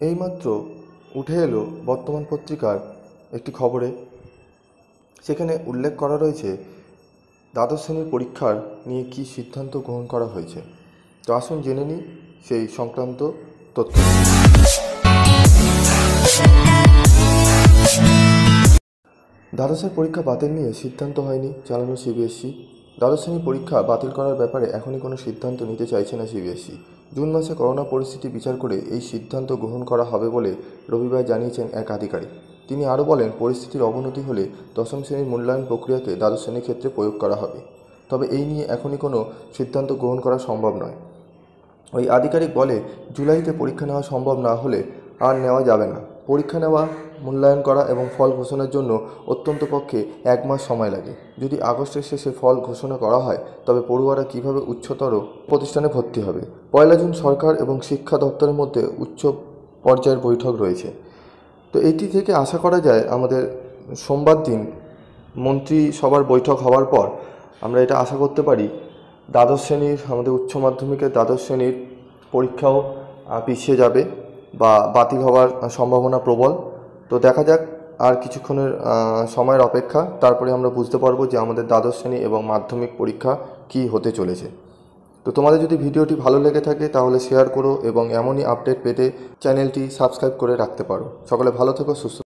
এইমাত্র উঠে এলো বর্তমান পত্রিকার একটি খবরে, সেখানে উল্লেখ করা রয়েছে দ্বাদশ শ্রেণীর পরীক্ষার নিয়ে কী সিদ্ধান্ত গ্রহণ করা হয়েছে। তো আসুন জেনে নিই সেই সংক্রান্ত তথ্য। দ্বাদশের পরীক্ষা বাতিল নিয়ে সিদ্ধান্ত হয়নি, জানানো সিবিএসই। দ্বাদশ শ্রেণীর পরীক্ষা বাতিল করার ব্যাপারে এখনই কোনো সিদ্ধান্ত নিতে চাইছে না সিবিএসই। জুন মাসে করোনা পরিস্থিতি বিচার করে এই সিদ্ধান্ত গ্রহণ করা হবে বলে রবিবার জানিয়েছেন এক আধিকারিক। তিনি আরও বলেন, পরিস্থিতির অবনতি হলে দশম শ্রেণীর মূল্যায়ন প্রক্রিয়াকে দ্বাদশ শ্রেণীর ক্ষেত্রে প্রয়োগ করা হবে, তবে এই নিয়ে এখনই কোনো সিদ্ধান্ত গ্রহণ করা সম্ভব নয়। ওই আধিকারিক বলে, জুলাইতে পরীক্ষা নেওয়া সম্ভব না হলে আর নেওয়া যাবে না। পরীক্ষা নেওয়া, মূল্যায়ন করা এবং ফল ঘোষণার জন্য অত্যন্তপক্ষে 1 মাস সময় লাগে। যদি আগস্টের শেষে ফল ঘোষণা করা হয় তবে পড়ুয়ারা কীভাবে উচ্চতর প্রতিষ্ঠানে ভর্তি হবে। 1 জুন সরকার এবং শিক্ষা দপ্তরের মধ্যে উচ্চ পর্যায়ের বৈঠক রয়েছে। তো এটি থেকে আশা করা যায় আমাদের সোমবার দিন মন্ত্রিসভার বৈঠক হওয়ার পর আমরা এটা আশা করতে পারি দ্বাদশ শ্রেণীর, আমাদের উচ্চ মাধ্যমিকের দ্বাদশ শ্রেণীর পরীক্ষাও পিছিয়ে যাবে বা বাতিল হওয়ার সম্ভাবনা প্রবল। তো দেখা যাক, আর কিছুক্ষণের সময়ের অপেক্ষা, তারপরে আমরা বুঝতে পারবো যে আমাদের দ্বাদশ শ্রেণী এবং মাধ্যমিক পরীক্ষা কী হতে চলেছে। তো তোমাদের যদি ভিডিওটি ভালো লেগে থাকে তাহলে শেয়ার করো এবং এমনই আপডেট পেতে চ্যানেলটি সাবস্ক্রাইব করে রাখতে পারো। সকলে ভালো থেকো, সুস্থ।